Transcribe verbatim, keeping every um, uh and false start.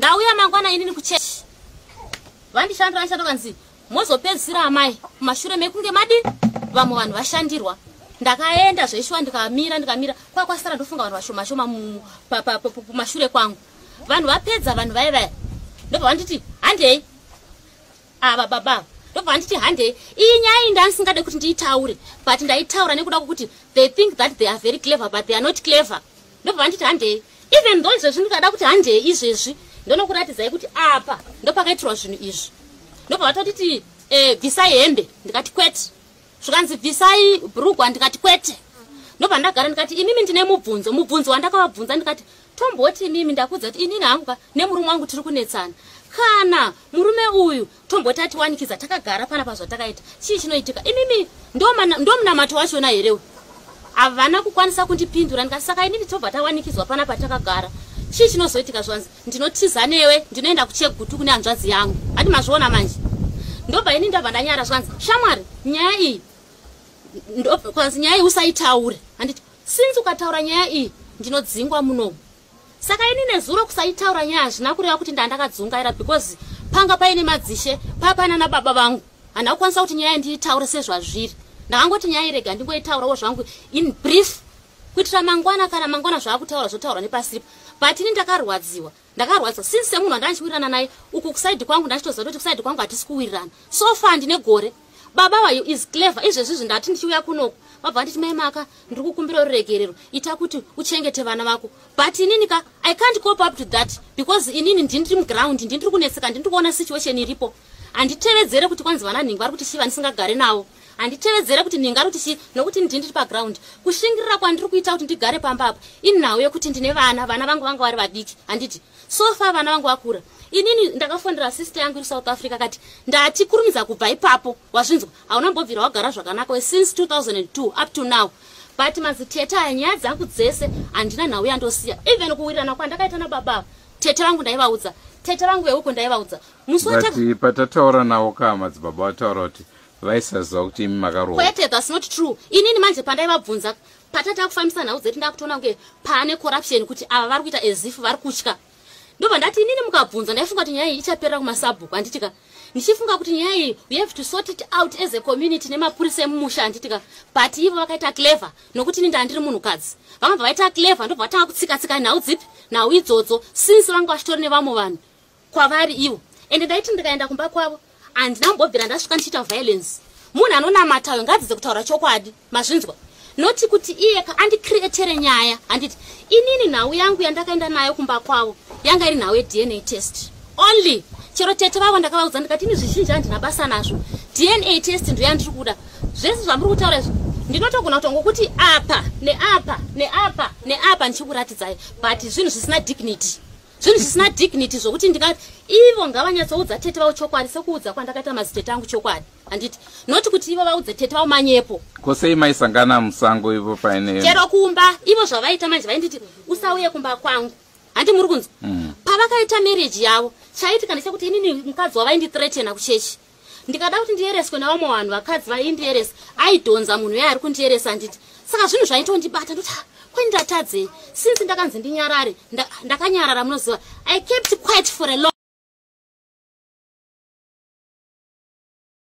ndauya mangwana inini kuchechi vandishandira nshando kanzi mozopedzisira amai kumashure mekunge madi vamwe vanhu vashandirwa ndakaenda zveishwa ndikamira ndikamira kwakwasara ndofunga vanhu vashoma shoma kumashure kwangu vanhu vapedza vanhu vai vai ndobva vanditi handei ava baba ndobva vanditi handei iyi nyaya iyi ndandisingade kuti ndiitaure but ndaitaura nekuda kwokuti they think that they are very clever but they are not clever ndobva vanditi handei even though izvezvi ndikada kuti handei izvezvi ndonokuratidzai kuti apa ndopakaitirwa zvinhu izvi ndobva vatotiti eh, bvisai hembe ndikati kwete zvikanzi bvisai bhurugwa ndikati kwete ndobva ndagara ndikati inini ndine mubvunzo mubvunzo wandakavabvunza ndikati tomboti inini ndakudza kuti inini hangu nemurume wangu tiri kunetsana kana murume uyu tomboti atiwanikidza takagara pana pazvatakaita chii chinoitika inini ndomunamato wachona here havana kukwanisa kundipindura ndikati saka inini tobva tawanikidzwa pana patakagara chii chinozoitika zvanzi ndinotiza newe ndinoenda kuchegutu kune hanzvadzi yangu hati mazviona manje ndobva ini ndabva ndanyara zvanzi shamwari nyaya iyi kwanzi nyaya iyi usaitaure handiti sinzi ukataura nyaya iyi ndinodzingwa munomu saka ini nezuro kusaitaura nyaya hazvina kureva kuti ndandakadzungaira because panga paine madzishe papana nababa vangu handina kukwanisa kuti nyaya ndiitaure sezvazviri ndakangoti nyaya irega ndingoitaurawo zvangu in brief kuitira mangwana kana mangwana zvakutaura zvotaura nepasiripo but ini ndakarwadziwa ndakarwadziwa since semunhu andandichiwirirana naye uku kusaidi kwangu ndachitoziva kuti kusaidi kwangu hatisi kuwirirana so far ndine gore baba wayo is clever izvezvizvi ndati ndichiuya kunoku vabva nditi mai maka ndiri kukumbira ruregerero ita kuti uchengete vana vako but inini ka I can't cope up to that because inini ndindiri muground ndindiri kunetseka ndindiri kuona situation iripo handitevedzere kuti kwanzi vana nhingi vari kuti chiva ndisingagare navo handitevedzere kuti nhingi ari kuti chi nokuti ndindiri paground kushingirira kwandiri kuita kuti ndigare pamba apa inhau yekuti ndine vana vana vangu vanga vari vadiki handiti so far vana vangu vakura inini ndakafondera sister yangu iri South Africa kati ndati kurumidza kubva ipapo wazvinzwa hauna mbobvira wagara zvakanaka since two thousand two up to now but maziteta nyaya dzangu dzese handina nhau yandosiya even kuwirirana kwandakaita nababa tete vangu ndaivaudza tete vangu veuko ndaivaudza musi patataura nawo ka madzibaba wataura kuti vaisaziva kuti imi makarohwa kwete that's not true inini manje pandaivabvunza patata kufambisa nhau dzedu ndakutoona kunge pane corruption kuti ava vari kuita as if vari kutya ndobva ndati inini mukabvunza ndaifunga kuti nyaya iyi ichaperera kumasabhuku handitika ndichifunga kuti nyaya iyi we have to sort it out as a community nemapurisa emumusha handitika but ivo vakaita clever nokuti ini ndandiri munhukadzi vamwe vaita clever ndobva vatanga kutsika-tsika nhau dzipi nhau idzodzo since vanga vachitori nevamwe vanhu kwavari ivo ende ndaiti ndikaenda kumba kwavo handina mbobvira ndasvika ndichiita violence munhu anonamatayo ngadzidze kutaura chokwadi mazvinzwa noti kuti iye ka andicreatere nyaya handiti inini nhau yangu yandakaenda nayo kumba kwavo yanga iri nhau ye-D N A test only chero tete vavo ndakavaudza ndikati ini zvizhinji handina basa nazvo D N A test ndo yandiri kuda zvese zvamuri kutaura izvo ndinotogona kutongokuti apa neapa neapa neapa ndichikuratidzai but zvinhu zvisina dignity zvinhu zvisina dignity zvokuti ndikati ivo ngavanyatsoudza tete vavo chokwadi sekuudza kwandakaita mazitete angu chokwadi handiti noti kuti ivo vaudze tete vavo manyepo kosei maisangana musango ivo paine chero kumba ivo zvavaita manje vainditi usauye kumba kwangu handi muri kunzwa mm. pavakaita marriage yavo chaitika ndechekuti inini mukadzi wavaindithreatena kuchechi ndikada kuti ndiyereswe navamwe vanhu vakadzi vaindiyeresa aidhonza munhu uye ari kundiyeresa handiti saka zvinhu zvaitondibata ndoti kwendindatadze since ndakanzi ndinyarare ndakanyarara munoziva I kept quiet for a long